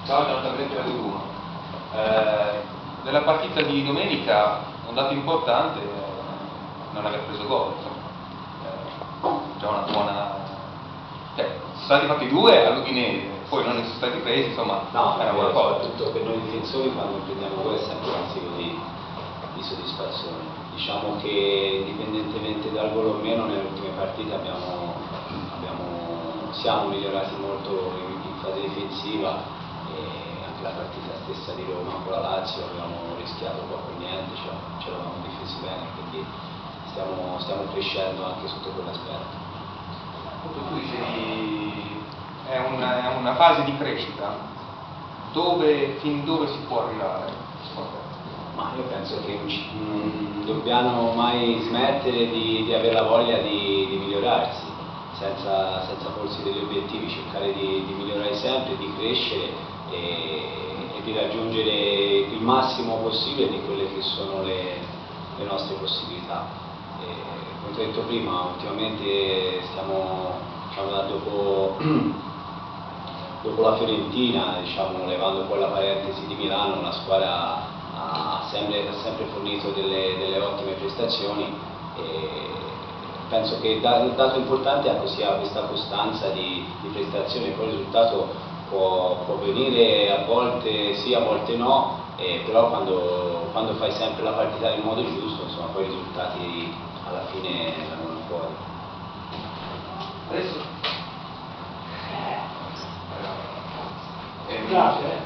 Ciao Gianluca Presidente del 1. Nella partita di domenica un dato importante è non aver preso gol, già una buona. Sono stati fatti due all'Udinese, poi non ne sono stati presi, insomma, no, è una buona cosa. Soprattutto per noi difensori quando prendiamo gol è sempre un motivo di soddisfazione. Diciamo che indipendentemente dal gol o meno nelle ultime partite siamo migliorati molto in fase difensiva, e anche la partita stessa di Roma con la Lazio abbiamo rischiato poco e niente, ce l'avevamo difesi bene, quindi stiamo crescendo anche sotto quell'aspetto. Tu dicevi è una fase di crescita, fin dove si può arrivare? Ma io penso che non dobbiamo mai smettere di avere la voglia di migliorarsi, senza porsi degli obiettivi, cercare di migliorare sempre, di crescere e di raggiungere il massimo possibile di quelle che sono le nostre possibilità. Come ho detto prima, ultimamente dopo la Fiorentina, levando poi la parentesi di Milano, la squadra ha sempre fornito delle ottime prestazioni, e penso che il dato importante sia questa costanza di prestazione. Poi il risultato può venire a volte sì, a volte no, però quando fai sempre la partita nel modo giusto, insomma, poi i risultati alla fine vengono fuori. Adesso Grazie.